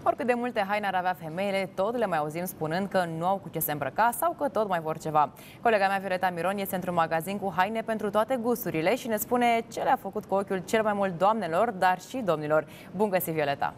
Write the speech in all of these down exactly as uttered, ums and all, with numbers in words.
Oricât de multe haine ar avea femeile, tot le mai auzim spunând că nu au cu ce se îmbrăca sau că tot mai vor ceva. Colega mea, Violeta Miron, este într-un magazin cu haine pentru toate gusturile și ne spune ce le-a făcut cu ochiul cel mai mult doamnelor, dar și domnilor. Bun găsit, Violeta!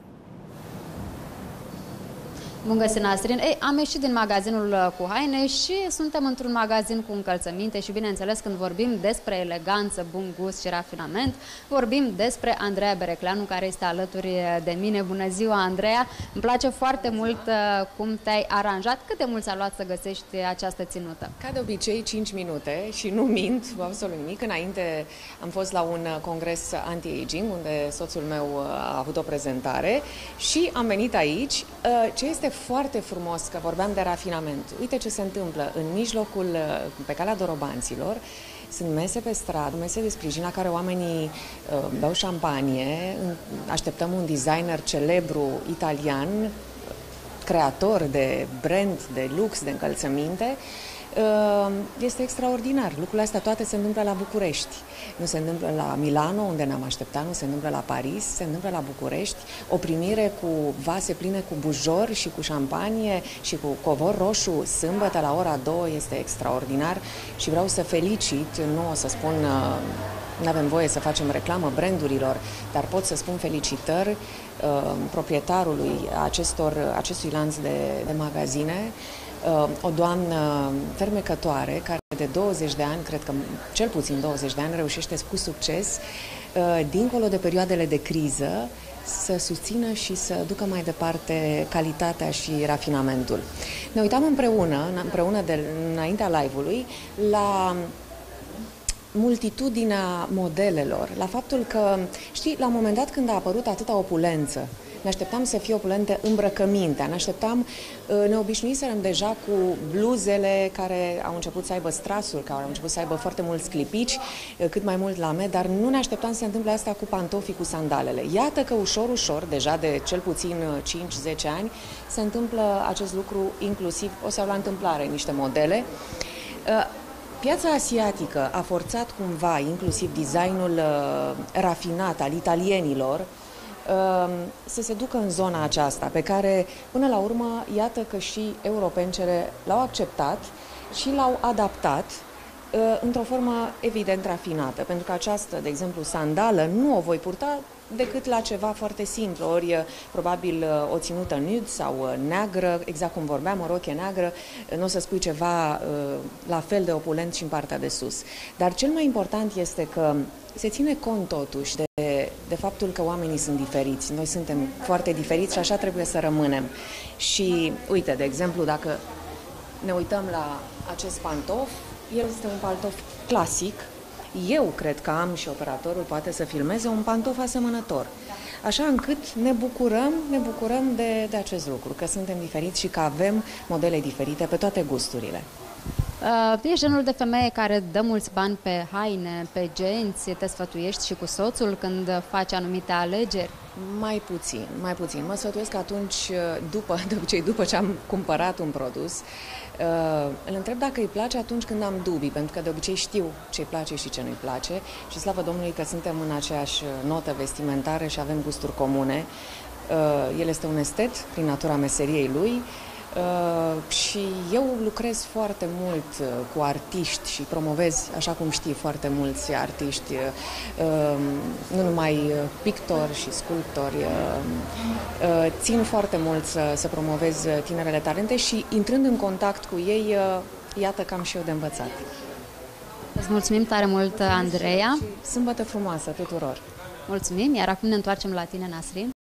Bun găsit, Nasrin! Ei, am ieșit din magazinul cu haine și suntem într-un magazin cu încălțăminte și, bineînțeles, când vorbim despre eleganță, bun gust și rafinament, vorbim despre Andreea Berecleanu, care este alături de mine. Bună ziua, Andreea! Îmi place foarte mult cum te-ai aranjat. Cât de mult ți-a luat să găsești această ținută? Ca de obicei, cinci minute și nu mint, absolut nimic. Înainte am fost la un congres anti-aging, unde soțul meu a avut o prezentare și am venit aici. Ce este foarte frumos, că vorbeam de rafinament. Uite ce se întâmplă în mijlocul, pe calea Dorobanților. Sunt mese pe stradă, mese de sprijin la care oamenii uh, beau șampanie. Așteptăm un designer celebru italian, creator de brand, de lux, de încălțăminte. Este extraordinar. Lucrurile astea toate se întâmplă la București. Nu se întâmplă la Milano, unde ne-am așteptat, nu se întâmplă la Paris, se întâmplă la București. O primire cu vase pline cu bujor și cu șampanie și cu covor roșu sâmbătă la ora două este extraordinar și vreau să felicit, nu o să spun, nu avem voie să facem reclamă brandurilor, dar pot să spun felicitări uh, proprietarului acestor, acestui lanț de, de magazine, uh, o doamnă fermecătoare care de douăzeci de ani, cred că cel puțin douăzeci de ani, reușește cu succes, uh, dincolo de perioadele de criză, să susțină și să ducă mai departe calitatea și rafinamentul. Ne uitam împreună, împreună de, înaintea live-ului, la multitudinea modelelor, la faptul că, știi, la un moment dat când a apărut atâta opulență, ne așteptam să fie opulente îmbrăcămintea, ne așteptam, ne obișnuiserăm deja cu bluzele care au început să aibă strasuri, care au început să aibă foarte mulți clipici, cât mai mult lame, dar nu ne așteptam să se întâmple asta cu pantofii, cu sandalele. Iată că ușor, ușor, deja de cel puțin cinci zece ani, se întâmplă acest lucru, inclusiv, o să la întâmplare niște modele. Piața asiatică a forțat cumva, inclusiv designul uh, rafinat al italienilor, uh, să se ducă în zona aceasta, pe care, până la urmă, iată că și europencele l-au acceptat și l-au adaptat uh, într-o formă evident rafinată. Pentru că această, de exemplu, sandală, nu o voi purta decât la ceva foarte simplu, ori probabil o ținută nude sau neagră, exact cum vorbeam, o rochie neagră, nu o să spui ceva la fel de opulent și în partea de sus. Dar cel mai important este că se ține cont totuși de, de faptul că oamenii sunt diferiți. Noi suntem foarte diferiți și așa trebuie să rămânem. Și uite, de exemplu, dacă ne uităm la acest pantof, el este un pantof clasic. Eu cred că am și operatorul poate să filmeze un pantof asemănător. Așa încât ne bucurăm, ne bucurăm de, de acest lucru, că suntem diferiți și că avem modele diferite pe toate gusturile. Uh, ești genul de femeie care dă mulți bani pe haine, pe genți, te sfătuiești și cu soțul când faci anumite alegeri? Mai puțin, mai puțin. Mă sfătuiesc atunci, după, de obicei, după ce am cumpărat un produs, uh, îl întreb dacă îi place atunci când am dubii, pentru că de obicei știu ce îi place și ce nu îi place și slavă Domnului că suntem în aceeași notă vestimentară și avem gusturi comune. Uh, el este un estet prin natura meseriei lui. Uh, și eu lucrez foarte mult uh, cu artiști și promovez, așa cum știi, foarte mulți artiști, uh, nu numai pictori și sculptori. Uh, uh, țin foarte mult să, să promovez tinerele talente și intrând în contact cu ei, uh, iată că am și eu de învățat. Îți mulțumim tare mult, Andreea. Sâmbătă frumoasă tuturor! Mulțumim, iar acum ne întoarcem la tine, Nasrin.